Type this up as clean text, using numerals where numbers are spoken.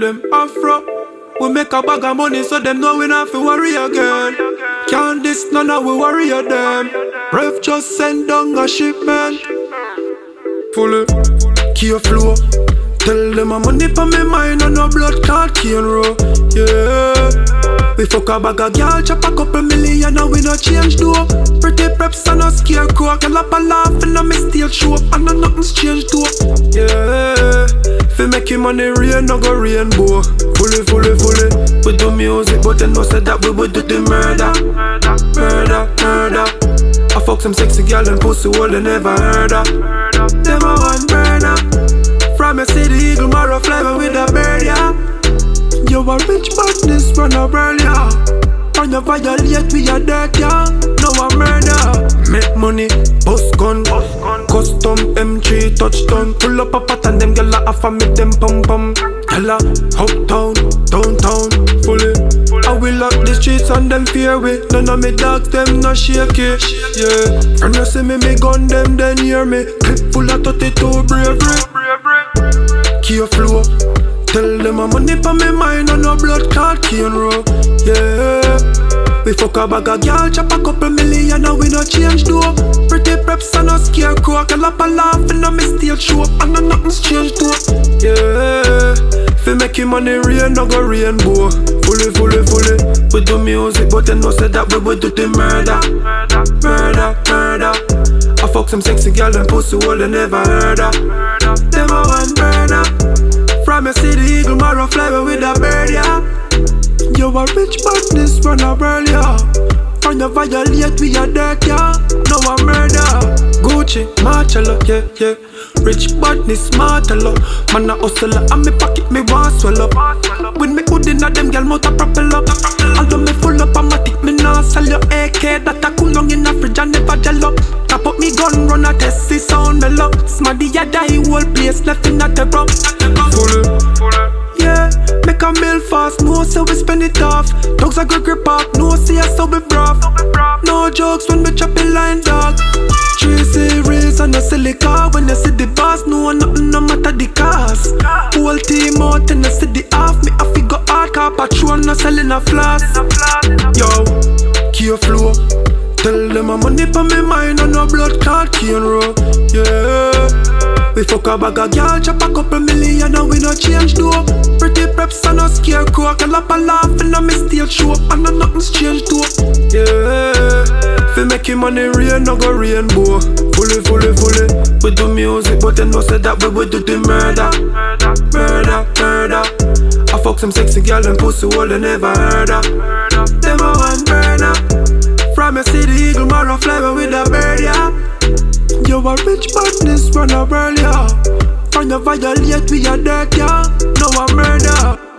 them afro. We make a bag of money so them know we not fi worry again. Can't this none of we worry of them. Rev just send down a shipment. Fully key flow. Tell them a money for me mind and no blood clot can roll. Yeah. We fuck a bag of girl, chop a couple million and we no change though. Pretty preps and a scarecrow, girl up a laugh and a me stage show up and nothing's changed though. Yeah. Fi make him money rain, no go rainbow. Fully. We do music, but they no say that we would do the murder. I fuck some sexy girl and pussy all they never heard of. Them a one burner. From a city, eagle, marrow, fly with a bird, yeah. You a rich badness, run a burn, yeah. On your violate, we a dirt, yeah. No a murder. Make money, bust gun. Custom M3 touchdown. Pull up a pattern, them gyal a offer me them pum. Gyal a uptown, downtown, fully. I will lock the streets and them fear we. None of me dogs, them not shaky. Yeah, and you see me gun them, then hear me. Clip full of 32 bravery. Key flow. Tell them a money for me mind and no blood clot can roll. Yeah. We fuck a bag of girl, chop a couple million and we no change though. Pretty preps and a scarecrow, girl up a laugh and a me stage show up and nothing's changed though. Yeah. Fi make him money rain, no go rainbow. Fully. We do music, but they no say that we would do the murder. I fuck some sexy girl and pussy all they never heard of. Them a one burner. From a city, eagle, marrow, fly with a bird, yeah. You a rich badness, run a burn, yeah. On your violate, we a dirt, yeah. No a murder. Gucci, Marcello, yeah. Rich badness, Martello. Man a hustler, and me pocket me want swallow. When me hood inna them girl mouth a propeller. Although me full up and matic, me nah sell your AK. That a cool long in a fridge and never gel up. Tap up me gun, run a test, see sound mellow. Smaddy a die, whole place left in a terror. Fully. Yeah, make a meal fast, no say we spend it off. Dogs a grip up, no see us so we broth. No jokes when we chop a line dog. 3 series and a silly car. When you see the boss, no nothing no matter the cost. Whole team out and I see the half. Me a figure hard car patrol, no selling a flask. Yo, key flow. Tell them a money for me mind and no blood clot can roll. Yeah. We fuck a bag of girl, chop a couple million and we no change though. Pretty preps and a scarecrow, girl up a laugh and a me stage show up and nothing's changed though. Yeah. Fi make him money rain, no go rainbow. Fully. We do music, but they no say that we would do the murder. I fuck some sexy girl and pussy all they never heard of. Them a one burner. From a city, eagle, marrow, fly with a bird, yeah. You a rich badness, run a burn, yeah. On your violate, we a dirt, yeah. No a murder.